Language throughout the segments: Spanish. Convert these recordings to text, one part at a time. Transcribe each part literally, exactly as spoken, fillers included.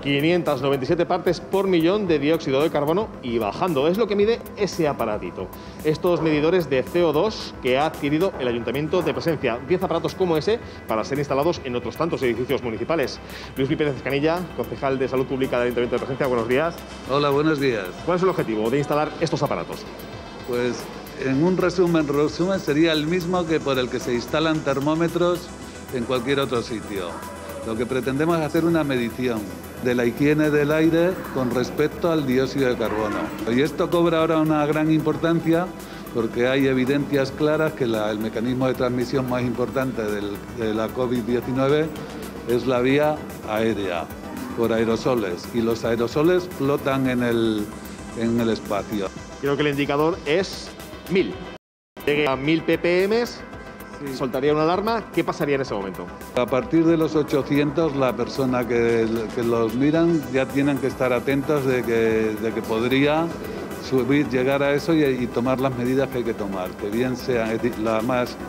quinientas noventa y siete partes por millón de dióxido de carbono y bajando. Es lo que mide ese aparatito. Estos medidores de C O dos que ha adquirido el Ayuntamiento de Plasencia. diez aparatos como ese para ser instalados en otros tantos edificios municipales. Luis Pérez Escanilla, concejal de Salud Pública del Ayuntamiento de Plasencia, buenos días. Hola, buenos días. ¿Cuál es el objetivo de instalar estos aparatos? Pues en un resumen, resumen sería el mismo que por el que se instalan termómetros en cualquier otro sitio. Lo que pretendemos es hacer una medición de la higiene del aire con respecto al dióxido de carbono. Y esto cobra ahora una gran importancia porque hay evidencias claras que la, el mecanismo de transmisión más importante del, de la COVID diecinueve es la vía aérea, por aerosoles. Y los aerosoles flotan en el, en el espacio. Creo que el indicador es mil. Llegue a mil ppm. Sí. Soltaría una alarma, ¿qué pasaría en ese momento? A partir de los ochocientos, la persona que, que los miran ya tienen que estar atentos de que, de que podría subir, llegar a eso y, y tomar las medidas que hay que tomar. Que bien sea la más eh,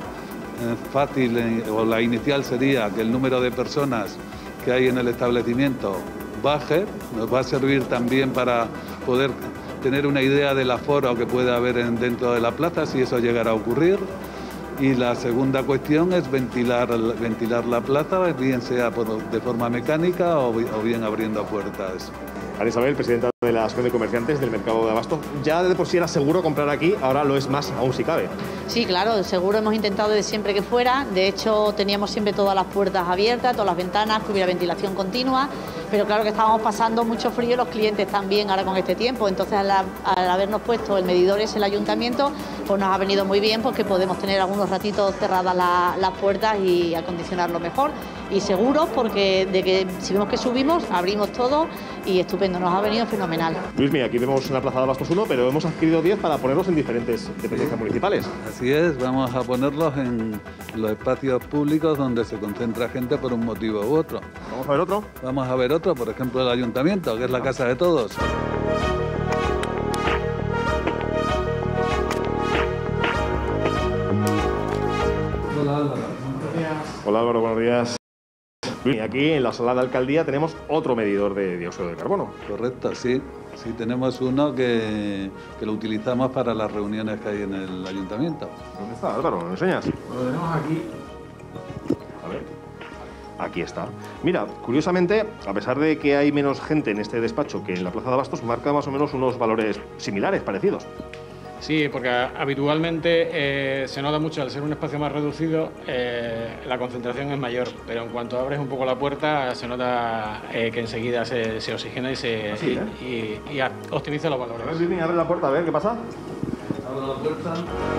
fácil eh, o la inicial sería que el número de personas que hay en el establecimiento baje. Nos va a servir también para poder tener una idea del aforo que puede haber en, dentro de la plaza, si eso llegara a ocurrir. Y la segunda cuestión es ventilar, ventilar la plaza, bien sea por, de forma mecánica o, o bien abriendo puertas. Ana Isabel, presidenta de la Asociación de Comerciantes del Mercado de Abasto, ya de por sí era seguro comprar aquí, ahora lo es más, aún si cabe. Sí, claro, seguro hemos intentado desde siempre que fuera. De hecho, teníamos siempre todas las puertas abiertas, todas las ventanas, que hubiera ventilación continua. Pero claro que estábamos pasando mucho frío, los clientes también ahora con este tiempo. Entonces, al, al habernos puesto el medidor ese el ayuntamiento, pues nos ha venido muy bien porque podemos tener algunos ratitos cerradas la, las puertas y acondicionarlo mejor. Y seguros porque de que si vemos que subimos, abrimos todo y estupendo, nos ha venido fenomenal. Luis, mira, aquí vemos una plaza de Abastos uno, pero hemos adquirido diez para ponerlos en diferentes dependencias municipales. Así es, vamos a ponerlos en los espacios públicos donde se concentra gente por un motivo u otro. ¿Vamos a ver otro? Vamos a ver otro, por ejemplo el ayuntamiento, que es la casa de todos. Hola Álvaro. Buenos días. Hola Álvaro, buenos días. Y aquí en la sala de alcaldía tenemos otro medidor de dióxido de carbono. Correcto, sí. Sí, tenemos uno que, que lo utilizamos para las reuniones que hay en el ayuntamiento. ¿Dónde está, Álvaro? ¿Lo enseñas? Lo tenemos aquí. A ver. Aquí está. Mira, curiosamente, a pesar de que hay menos gente en este despacho que en la Plaza de Abastos, marca más o menos unos valores similares, parecidos. Sí, porque habitualmente eh, se nota mucho, al ser un espacio más reducido, eh, la concentración es mayor, pero en cuanto abres un poco la puerta se nota eh, que enseguida se, se oxigena y se Así, ¿eh? y, y, y optimiza los valores. A ver, Jimmy, abre la puerta, a ver qué pasa. Abro la puerta.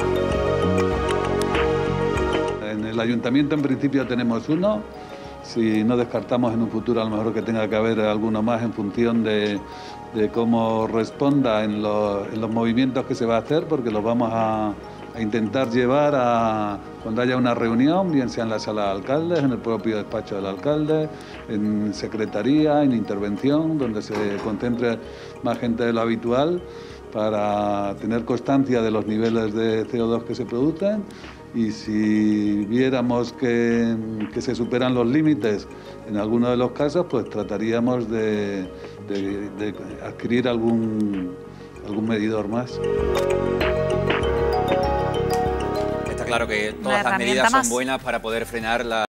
En el ayuntamiento en principio tenemos uno. Si no descartamos en un futuro a lo mejor que tenga que haber alguno más en función de, de cómo responda en los, en los movimientos que se va a hacer, porque los vamos a, a intentar llevar a cuando haya una reunión, bien sea en la sala de alcaldes, en el propio despacho del alcalde, en secretaría, en intervención, donde se concentre más gente de lo habitual, para tener constancia de los niveles de C O dos que se producen. Y si viéramos que, que se superan los límites en alguno de los casos, pues trataríamos de, de, de adquirir algún, algún medidor más. Está claro que todas las medidas son buenas para poder frenar la